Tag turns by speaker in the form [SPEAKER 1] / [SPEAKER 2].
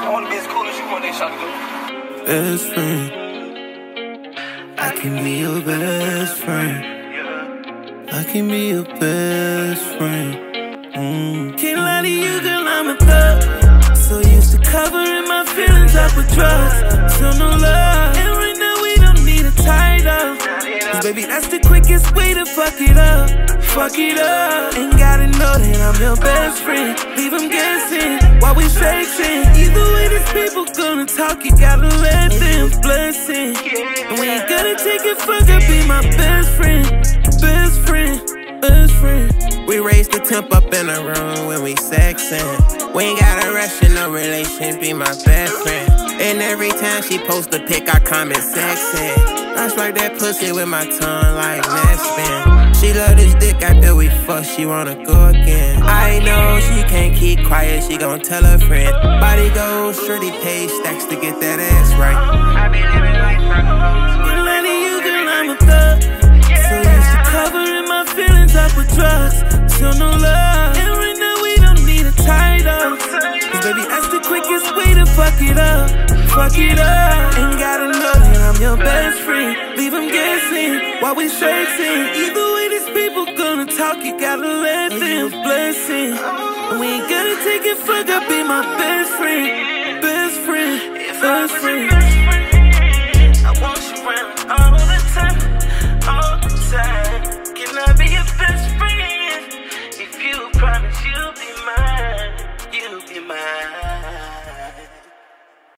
[SPEAKER 1] wanna be as cool as you want, they shot to do.
[SPEAKER 2] Best friend, I can be your best friend. I can be your best friend. Can't lie to you, girl, I'm a thug. So used to covering my feelings up with drugs. So no love, and right now we don't need a title. Cause baby, that's the quickest way to fuck it up. Fuck it up. Ain't gotta know that I'm your best friend. Leave them guessing while we sexing. Either way these people gonna talk, you gotta let them bless it. And we ain't gotta take it further, be my best friend. Best friend, best friend. We raise the temp up in the room when we sexin'. We ain't gotta rush in no relation, be my best friend. And every time she post a pic, I comment sexin'. I swipe that pussy with my tongue like Nespin. She love this dick after we fuck, she wanna go again. I know she can't keep quiet, she gon' tell her friend. Body goes, shorty pay stacks to get that ass right. I be living like Can't lie to you, girl, I'm a thug. So used to covering my feelings up with drugs. So no love, and right now we don't need a title. Cause baby, that's the quickest way to fuck it up. Fuck it up. Ain't gotta know that I'm your best friend. Leave them guessing while we sexing. Either way these people gonna talk, you gotta let them bless it. And we ain't gotta take it further, be my best friend. Best friend, best friend.